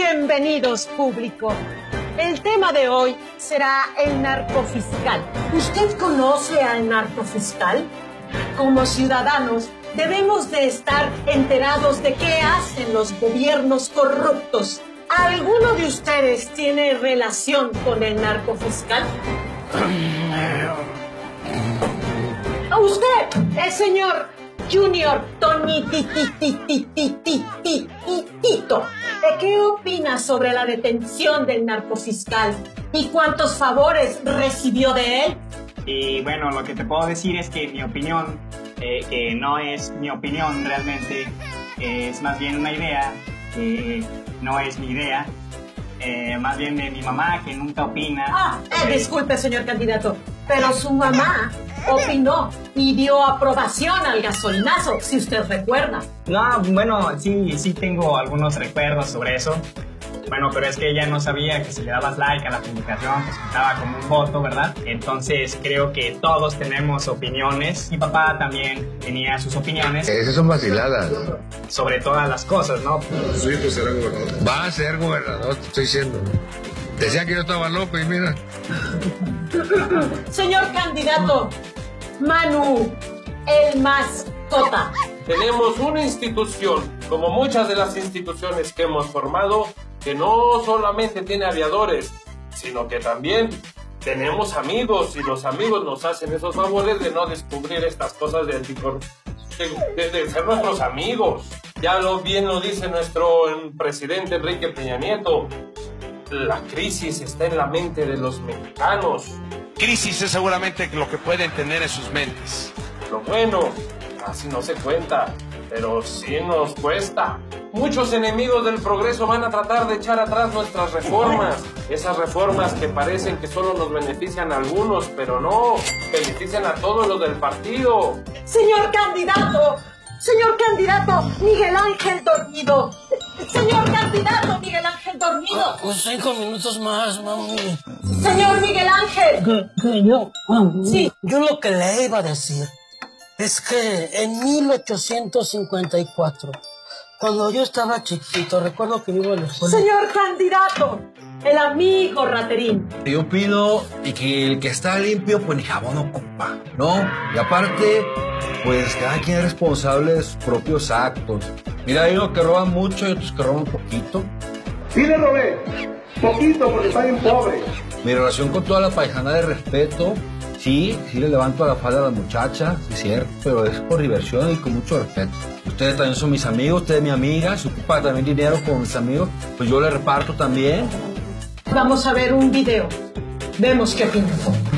Bienvenidos, público. El tema de hoy será el narcofiscal. ¿Usted conoce al narcofiscal? Como ciudadanos, debemos de estar enterados de qué hacen los gobiernos corruptos. ¿Alguno de ustedes tiene relación con el narcofiscal? ¿A usted, el señor Junior Tito? ¿Qué opina sobre la detención del narcofiscal y cuántos favores recibió de él? Y bueno, lo que te puedo decir es que mi opinión, que no es mi opinión realmente, es más bien una idea, no es mi idea, más bien de mi mamá, que nunca opina. Disculpe, señor candidato, pero su mamá opinó y dio aprobación al gasolinazo, si usted recuerda. No, bueno, sí tengo algunos recuerdos sobre eso. Bueno, pero es que ella no sabía que si le dabas like a la publicación, pues contaba como un voto, ¿verdad? Entonces creo que todos tenemos opiniones. Mi papá también tenía sus opiniones. Esas son vaciladas. Sobre todas las cosas, ¿no? Su hijo será gobernador. Va a ser gobernador, te estoy diciendo. Decía que yo estaba loco y mira. Señor candidato, Manu, el mascota. Tenemos una institución, como muchas de las instituciones que hemos formado, que no solamente tiene aviadores, sino que también tenemos amigos, y los amigos nos hacen esos favores de no descubrir estas cosas de ser nuestros amigos. Ya bien lo dice nuestro presidente Enrique Peña Nieto, la crisis está en la mente de los mexicanos. Crisis es seguramente lo que pueden tener en sus mentes. Lo bueno, casi no se cuenta, pero sí nos cuesta. Muchos enemigos del progreso van a tratar de echar atrás nuestras reformas. Esas reformas que parecen que solo nos benefician a algunos, pero no, benefician a todos los del partido. Señor candidato, Miguel Ángel dormido. Señor candidato, Miguel Ángel dormido. 5 minutos más, mami. Señor Miguel Ángel. ¿Qué yo? Sí. Yo lo que le iba a decir es que en 1854, cuando yo estaba chiquito, recuerdo que vivo en la escuela. Señor candidato, el amigo raterín. Yo pido y que el que está limpio, pues ni jabón ocupa, ¿no? Y aparte, pues cada quien es responsable de sus propios actos. Mira, hay unos que roban mucho y otros que roban poquito. Sí le robé, poquito porque está bien pobre. Mi relación con toda la paisana de respeto, sí le levanto a la falda a las muchachas, es cierto, pero es por diversión y con mucho respeto. Ustedes también son mis amigos, usted es mi amiga, se ocupa también dinero con mis amigos, pues yo le reparto también. Vamos a ver un video. Vemos qué opina.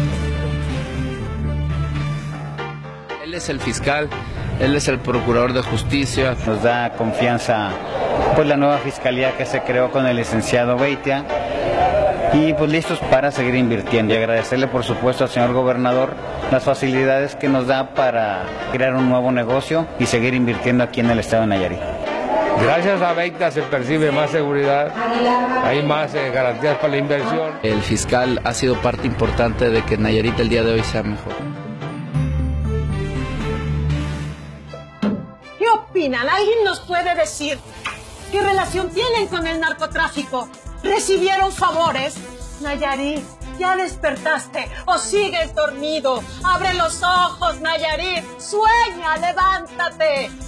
Él es el fiscal, él es el procurador de justicia. Nos da confianza pues la nueva fiscalía que se creó con el licenciado Beitia y pues listos para seguir invirtiendo. Y agradecerle por supuesto al señor gobernador las facilidades que nos da para crear un nuevo negocio y seguir invirtiendo aquí en el estado de Nayarit. Gracias a Beitia se percibe más seguridad, hay más garantías para la inversión. El fiscal ha sido parte importante de que Nayarit el día de hoy sea mejor. ¿Qué opinan? ¿Alguien nos puede decir qué relación tienen con el narcotráfico? ¿Recibieron favores? Nayarit, ¿ya despertaste o sigues dormido? ¡Abre los ojos, Nayarit! ¡Sueña, levántate!